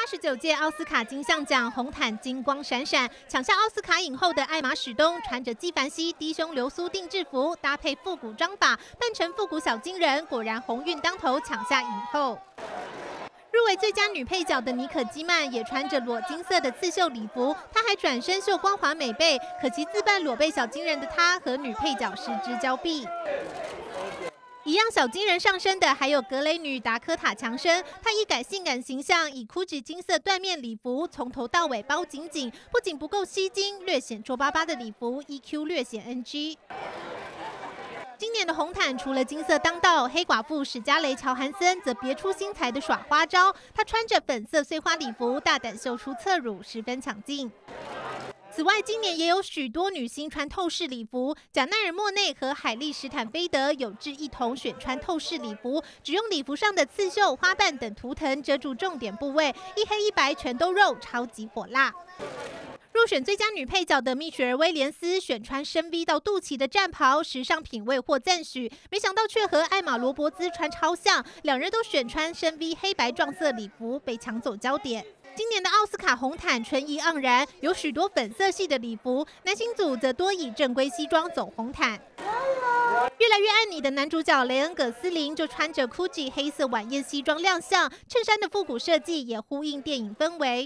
89届奥斯卡金像奖红毯金光闪闪，抢下奥斯卡影后的艾玛史东穿着纪梵希低胸流苏定制服，搭配复古妆发，扮成复古小金人，果然鸿运当头，抢下影后。 入围最佳女配角的妮可基曼也穿着裸金色的刺绣礼服，她还转身秀光滑美背，可惜自扮裸背小金人的她和女配角失之交臂。 一样小金人上身的还有格雷女达科塔·强生，她一改性感形象，以 GUCCI 金色缎面礼服从头到尾包紧紧，不仅不够吸睛，略显皱巴巴的礼服 EQ 略显 NG。 今年的红毯除了金色当道，黑寡妇史嘉蕾·乔韩森则别出心裁的耍花招。她穿着粉色碎花礼服，大胆秀出侧乳，十分抢镜。此外，今年也有许多女星穿透视礼服，贾奈尔·莫内和海莉·史坦菲德有志一同选穿透视礼服，只用礼服上的刺绣、花瓣等图腾遮住重点部位，一黑一白全都肉，超级火辣。 入选最佳女配角的蜜雪儿·威廉斯选穿深 V 到肚脐的战袍，时尚品味获赞许，没想到却和艾玛·罗伯兹穿超像，两人都选穿深 V 黑白撞色礼服，被抢走焦点。 今年的奥斯卡红毯春意盎然，有许多粉色系的礼服，男星组则多以正规西装走红毯。越来越爱你的男主角雷恩·葛斯林就穿着 GUCCI 黑色晚宴西装亮相，衬衫的复古设计也呼应电影氛围。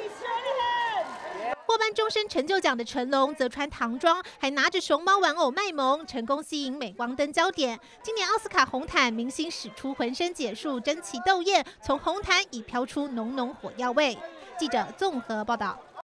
获颁终身成就奖的成龙则穿唐装，还拿着熊猫玩偶卖萌，成功吸引镁光灯焦点。今年奥斯卡红毯，明星使出浑身解数，争奇斗艳，从红毯已飘出浓浓火药味。记者综合报道。